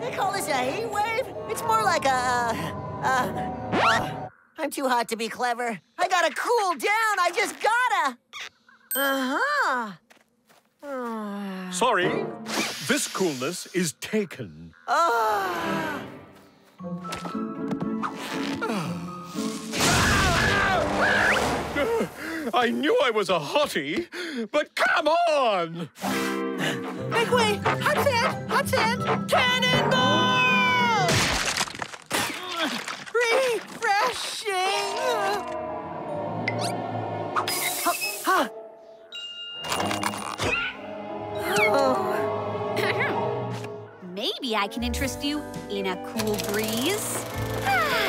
They call this a heat wave? It's more like I'm too hot to be clever. I gotta cool down. I just gotta. Sorry, this coolness is taken. I knew I was a hottie, but come on! Make way! Hot sand! Hot sand! Cannonball! Refreshing! Maybe I can interest you in a cool breeze.